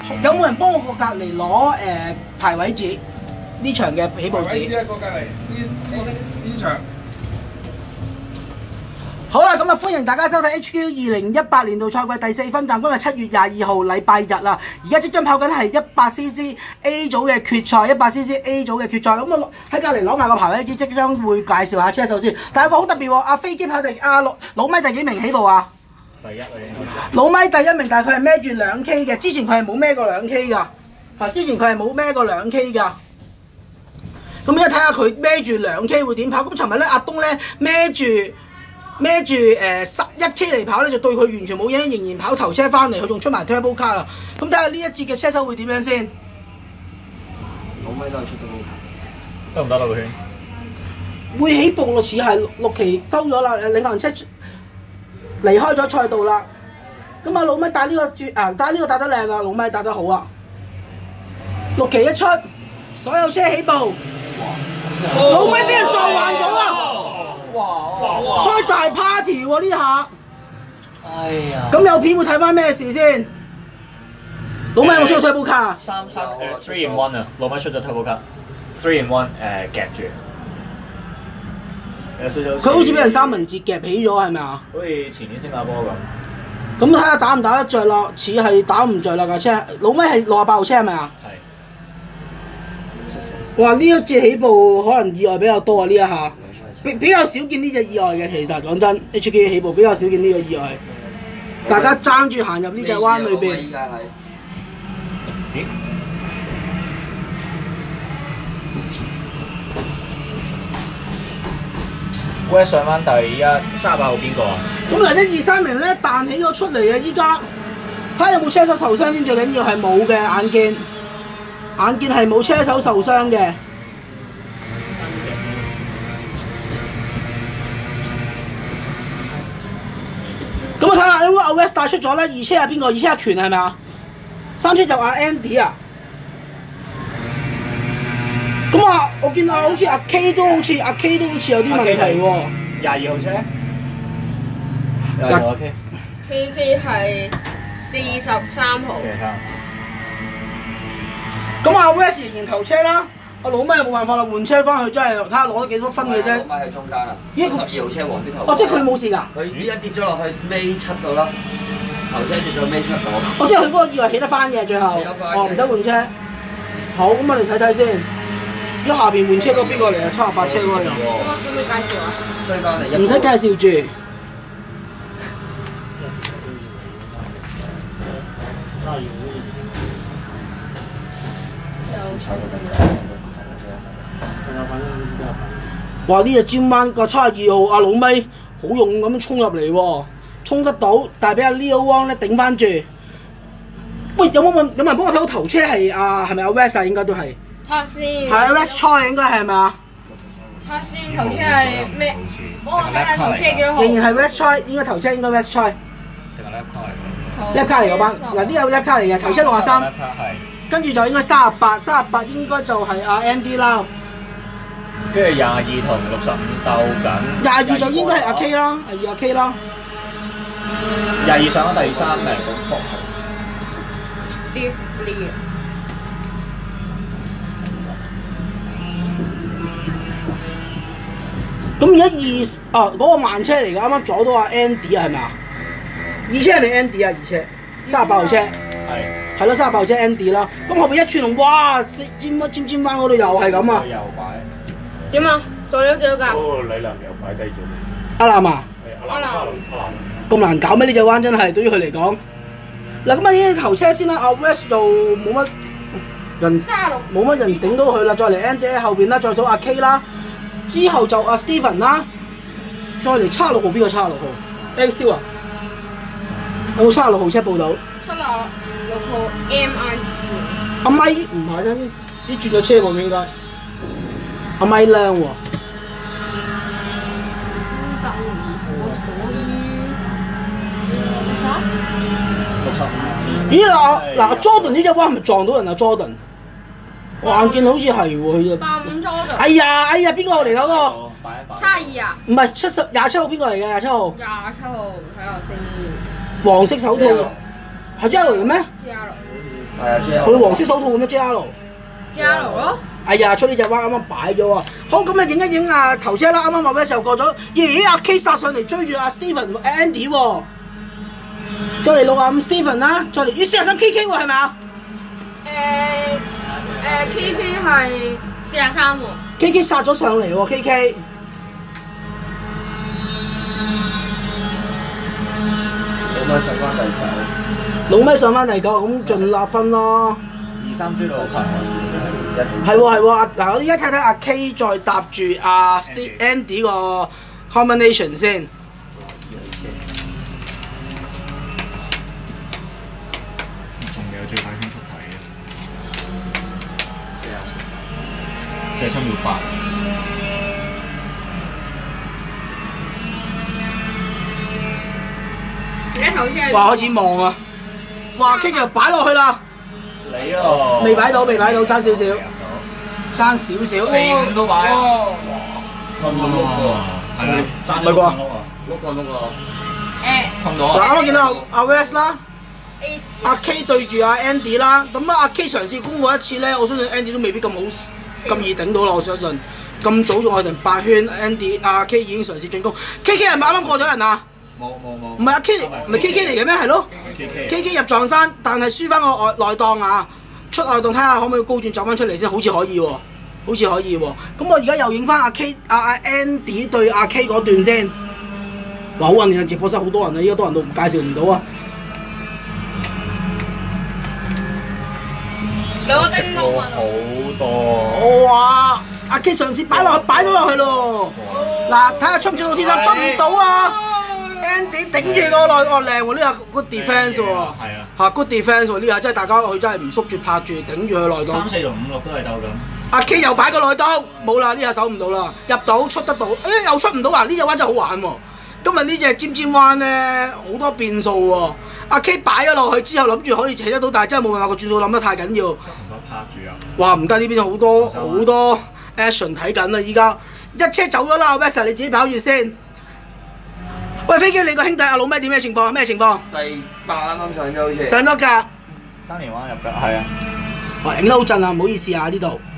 有冇人幫我過隔離攞排位紙？呢場嘅起步紙。 過隔離呢場。 好啦，咁啊歡迎大家收睇 HQ 2018年度賽季第4分站，今日7月22號禮拜日啦。而家即將跑緊係100cc A 組嘅決賽，100cc A 組嘅決賽。咁我喺隔離攞埋個排位紙，即將會介紹下車手先。但係個好特別喎，阿飛機跑第老咪第幾名起步啊？ 第一啊， 老咪第1名，但係佢係孭住2K 嘅，之前佢係冇孭過2K 㗎。之前佢係冇孭過2K 㗎。咁而家睇下佢孭住2K 會點跑。咁尋日咧阿東咧孭住11K 嚟跑咧，就對佢完全冇影響，仍然跑頭車翻嚟，佢仲出埋 Turbo Car 啦。咁睇下呢一節嘅車手會點樣先？ 老咪都係出 Turbo Car，得唔得啦個圈？ 會起步咯，似係6期收咗啦，領航車離開咗賽道啦。咁啊老咪帶呢個帶呢個帶得靚啊，老咪帶得好啊。6期一出，所有車起步，老咪俾人撞橫咗啊！開大 party 喎呢下， 哎呀！ 咁有片會睇翻咩事先？老咪有冇出到 Turbo Car？ 3 in 1啊，老咪出咗 Turbo Car，3 in 1夾住，有少少。 佢好似俾人三文治夾起咗係咪啊？ 好似前年新加坡咁。 咁睇下打唔打得着咯，似係打唔着啦架車。老咪係68號車係咪啊？係。哇！呢一節起步可能意外比較多啊！呢一下。比較少見呢隻意外嘅，其實講真 ，HK 起步比較少見呢個意外。大家爭住行入呢隻彎裏邊。依家係。 West 上翻第一，38號邊個啊？ 咁嗱，1、2、3名咧彈起咗出嚟嘅，依家睇下有冇車手受傷先，最緊要係冇嘅，眼見係冇車手受傷嘅。咁我睇下，因為阿 West 帶出咗咧，2車係邊個？2車阿權係咪啊？3車就阿 Andy 啊。咁啊，我見好似阿 K 都好似有啲問題喎。 22號車。22號 K。 KK 係43號。 咁阿 West 仍然頭車啦。阿老咪又冇辦法啦，換車翻去真係睇下攞得幾多分嘅啫。 老咪喺中間啦，12號車黃色頭。 哦，即係佢冇事㗎。 佢呢一跌咗落去尾7度啦，頭車跌咗尾7度。 哦，即係佢嗰個意外起得翻嘅最後。哦，唔使換車。好，咁我哋睇睇先。如果下邊換車嗰邊個嚟啊？78車嗰個又。 咁我準備介紹啊。 追翻嚟。 唔使介紹住。哇！呢隻尖彎個72號阿老咪好勇咁衝入嚟喎，衝得到，但係俾阿 Leo Wong 咧頂翻住。喂，有人幫我睇到頭車係係咪阿 West 啊？應該都係。 睇下先。係阿 West Choi 應該係咪啊？ 睇下先，頭車係咩？我睇下頭車幾多號。 仍然係 West Choi，應該頭車應該 West Choi。 定係 lap car 嚟 ？lap car 嚟嗰班，嗱呢有 lap car 嚟嘅，頭車63，跟住就應該38應該就係阿 Andy 啦。 跟住22同65鬥緊。 22就應該係阿 K 啦，阿 K 啦。 22上咗第3名咁福。 Steve Lee。 咁而家嗰個慢車嚟㗎，啱啱阻到阿 Andy 啊，係咪啊？2車係咪 Andy 啊？2車38號車。係咯，38號車 Andy 啦。咁後邊一串龍，哇！尖彎嗰度又係咁啊！ 又擺。 點啊？撞咗幾多架？ 嗰個李南又擺低咗。 阿南啊？ 係阿南沙龍，阿南。 咁難搞咩？呢隻彎真係對於佢嚟講。嗱咁啊，呢啲頭車先啦，阿 West 就冇乜人頂到佢啦。再嚟 Andy 喺後邊啦，再數阿 K 啦，之後就阿 Steven 啦，再嚟76號邊個76號 ？MC 啊？有冇76號車報到 ？76號 MIC。 阿咪唔係啦，啲轉咗車喎應該。阿咪靚喎。咦嗱 Jordan 呢隻彎係咪撞到人啊 Jordan？我眼見好似係喎佢。 85 Jordan。 哎呀，邊個嚟嗰個 ？72啊？ 唔係27號邊個嚟嘅？27號。 27號睇下先。 黃色手套。係 Jello 嘅咩？ 係啊， 佢黃色手套咁樣 JR。 加路咯， 哎呀，出呢隻彎啱啱擺咗啊！好，咁啊影一影啊頭車啦，啱啱後尾時候過咗，咦阿 K 殺上嚟追住阿 Steven Andy 喎，再嚟65 Steven 啦，再嚟咦43 KK 喎係咪啊 KK 係43喎。 ？KK 殺咗上嚟喎 KK。老咪上翻第九，咁盡立分咯。 2-3追到好近。 係喎係喎，嗱我而家睇睇阿 K 再搭住阿 Andy 個 combination 先。 仲有最快圈速睇嘅，47秒8。 而家頭先係。 哇開始望啊！哇 K 就擺落去啦。 你喎。 未擺到，爭少少。爭少少。 4-5都擺啊！ 困到碌喎， 係咪？爭唔係啩？ 碌啊！ 困到啊！ 嗱啱啱見到阿 West 啦，阿 K 對住阿 Andy 啦，咁啊阿 K 嘗試攻過一次咧，我相信 Andy 都未必咁好咁易頂到啦，我相信。咁早仲係成8圈 ，Andy 阿 K 已經嘗試進攻。KK 係咪啱啱過咗人啊？ 冇。 唔係阿 K 唔係 KK 嚟嘅咩？係咯。KK 入撞山，但係輸翻個內檔啊！出外檔睇下可唔可以高轉走翻出嚟先，好似可以喎，咁我而家又影翻阿 K 阿 Andy 對阿 K 嗰段先。哇！好混亂啊！直播室好多人啊，依家多人到唔介紹唔到啊！ 兩個叮當好多。 哇！阿 K 上次擺咗落去咯。嗱，睇下出唔出到 T3，出唔到啊 ！Andy 頂住個內哦靚喎，呢下 good defence 喎。係啊。 嚇 good defence 喎，呢下真係大家佢真係唔縮住拍住頂住佢內檔。 3、4同5、6都係鬥咁。 阿 K 又擺個內檔，冇啦，呢下守唔到啦，入到出得到，又出唔到啊！呢隻彎真係好玩喎。今日呢隻尖彎咧好多變數喎。阿 K 擺咗落去之後，諗住可以起得到，但係真係冇辦法，個轉數諗得太緊要。 唔該拍住啊！ 哇！唔得，呢邊好多 action 睇緊啦，依家一車走咗啦 ，West 你自己跑住先。喂，飛機你個兄弟阿老咩點咩情況？咩情況？ 第8啱啱上咗好似。 上咗架。 3連彎入㗎，係啊。 哇！影得好震啊，唔好意思啊呢度。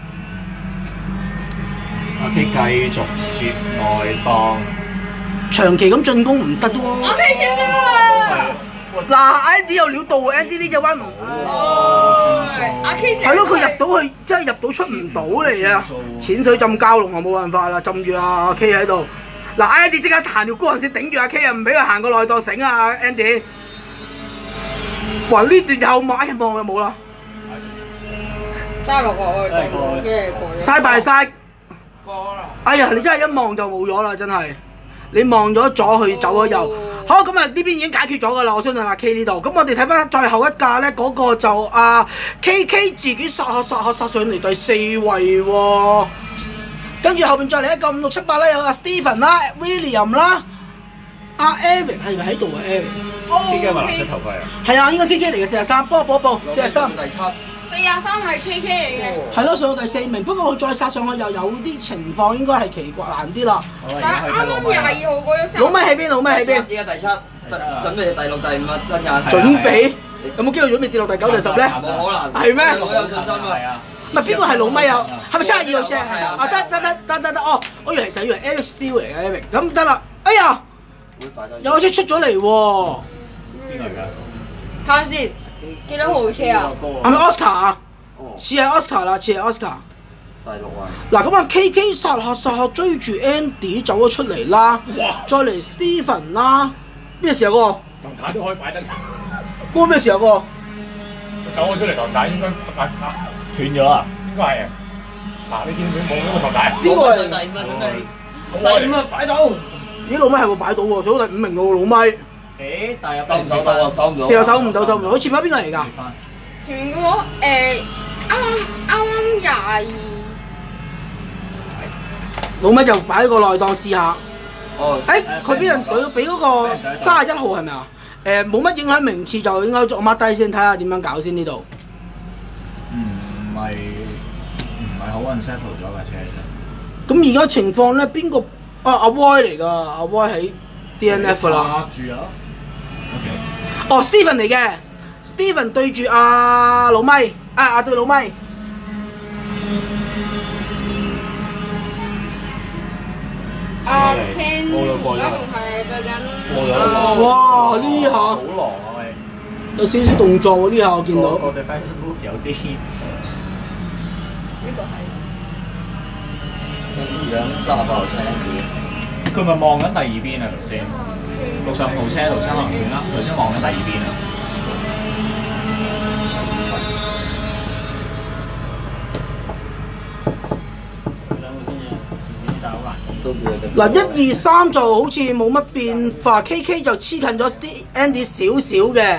阿 K 繼續切內檔。 長期咁進攻唔得喎。 我 K 少咗啊！ 嗱 ，Andy 有料到喎 ，Andy 呢隻彎唔阿 K 少。 係咯，佢入到去真係入到出唔到嚟啊！淺水浸蛟龍啊，冇辦法啦，浸住阿 K 喺度。嗱 ，Andy 即刻行條高人線頂住阿 K 啊，唔俾佢行個內檔繩啊 ，Andy。哇！呢段又買一望就冇啦。 揸落我去頂，跟住過咗。 晒敗晒。 過啦。 哎呀！你真係一望就冇咗啦，真係。你望咗左去走咗右。好，咁啊呢邊已經解決咗㗎啦，我相信阿 K 呢度。咁我哋睇翻最後一架咧，嗰個就阿 KK 自己殺上嚟第4位喎。跟住後邊再嚟一個5、6、7、8啦，有阿 Steven 啦、William 啦、阿 Eric 係咪喺度啊 Eric？ KK 咪藍色頭盔啊？ 係啊，應該 KK 嚟嘅43，幫我報一報43。 第7。 43係 KK 嚟嘅。 係咯，上到第4名，不過佢再殺上去又有啲情況，應該係奇怪難啲啦。 但係啱啱22號過咗3。 老咪喺邊？老咪喺邊？ 依家第7，準備第6、第5啊，真㗎。 準備有冇機會準備跌落第9、第10咧？ 冇可能。 係咩？ 我有信心啊。 唔係邊個係老咪啊？係咪72號車？啊得哦，我以為係Eric Steele 嚟嘅 Eric，咁得啦。哎呀，有車出咗嚟喎。 邊個嚟㗎？ 睇下先，幾多號車啊？ 係咪 Oscar 啊？似係 Oscar 啦，似係 Oscar。 第6位。 嗱咁啊 ，KK 殺下追住 Andy 走咗出嚟啦，再嚟 Steven 啦，咩事啊嗰個？ 唐太都可以擺得。 嗰個咩事啊嗰個？ 走咗出嚟，唐太應該斷咗啊！ 應該係啊。嗱，你見佢冇咗個唐太。 邊個係？ 第5啊，準備。第5啊，擺到。 咦，老咪係會擺到喎，數到第5名嘅喎，老咪。 誒，但係收唔收到啊？收唔到。 事後守唔到。佢前面邊個嚟㗎？ 前面嗰個啱啱22。 老咪就擺個內檔試下。 哦。 誒，佢俾人隊俾嗰個31號係咪啊？冇乜影響名次，就應該我 mark 低先，睇下點樣搞先呢度。 唔係好 unsettle 咗架車其實。 咁而家情況咧，邊個阿 Y 嚟㗎？阿 Y 喺 DNF 啦。 住啊！OK。 哦 ，Steven 嚟嘅 Steven 對住阿老咪，對老咪。 阿 Ken 而家仲係對緊。 哇！呢下好狼啊喂！ 有少少動作喎，呢下我見到。 個 defensive move 有啲呢個係。 兩30號車佢咪望緊第二邊啊頭先，60號車頭先可能遠啦，頭先望緊第二邊啊。 嗱1、2、3就好似冇乜變化 ，KK 就黐近咗 Andy 少少嘅。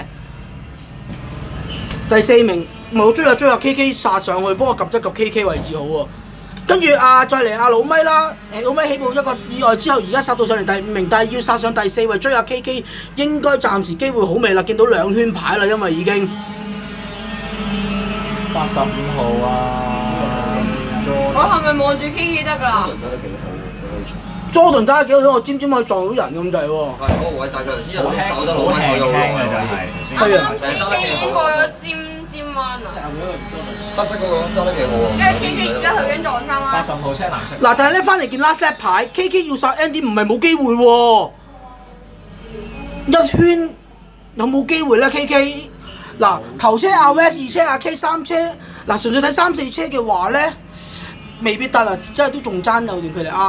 第4名冇追下 KK 殺上去，幫我及一及 KK 位置好喎。跟住再嚟老咪啦，老咪起步一個意外之後，而家殺到上嚟第5名，但係要殺上第4位追下 KK， 應該暫時機會好微啦，見到2圈牌啦，因為已經 85號啊， 我係咪望住 KK 得㗎啦？ Jordan 打得幾好，我尖可以撞到人咁滯喎。 係嗰個位，但係佢頭先有啲手得好攞手輕嘅就係。 係啊。 KK 已經過咗尖彎啊！ 得色嗰個揸得幾好喎。 因為 KK 而家去緊撞衫啦。 80號車藍色。 嗱，但係咧翻嚟見 last lap 牌 ，KK 要殺 Andy 唔係冇機會喎。1圈有冇機會咧 ？KK 嗱頭車阿 West 2車阿 K 3車，嗱純粹睇3、4車嘅話咧，未必得啦，真係都仲爭有段距離。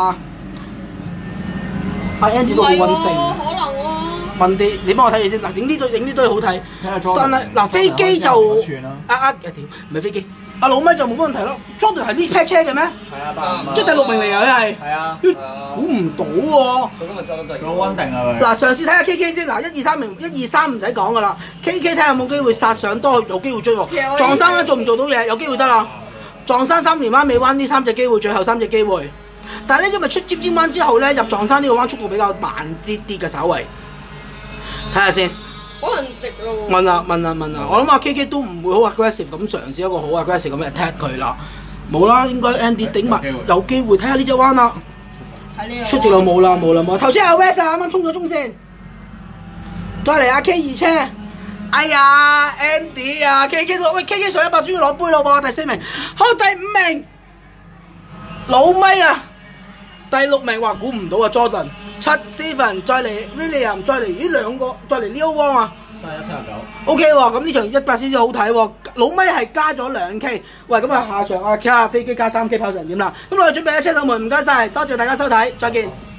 阿 Andy 都好穩定， 可能喎。 穩啲，你幫我睇住先。嗱，影呢堆好睇，但係嗱飛機就屌唔係飛機，阿老咪就冇乜問題咯。Jordan 係呢 pack 車嘅咩？ 係啊， 即係第6名嚟啊！佢係。 係啊。 估唔到喎。 佢今日揸得真係。 佢好穩定啊佢。 嗱，嘗試睇下 KK 先。嗱，1、2、3名，1、2、3唔使講噶啦。KK 睇下有冇機會殺上多，有機會追喎。撞山咧做唔做到嘢？有機會得啦。撞山3連彎尾彎呢3隻機會，最後3隻機會。但係咧，因為出尖彎之後咧，入撞山呢個彎速度比較慢啲嘅，稍微睇下先。 可能直咯喎。 問啊！我諗阿 KK 都唔會好 aggressive 咁嘗試一個好 aggressive 咁 attack 佢啦。冇啦，應該 Andy 頂埋有機會睇下呢隻彎啦。出條路冇啦。頭先阿 West 啱啱衝咗中線，再嚟阿 K 2車。哎呀 ，Andy 啊 ，KK 喂 KK 上100終於攞杯咯喎，第4名，好第5名，老咪啊，第6名話估唔到啊 Jordan， 7 Steven 再嚟 William 再嚟呢2個再嚟 Leo Wong 啊 31、79 ，OK 喎，咁呢場100先至好睇喎，老咪係加咗2K，喂咁啊下場睇下飛機加3K 跑成點啦，咁我哋準備咗車手們唔該晒，多謝大家收睇，再見。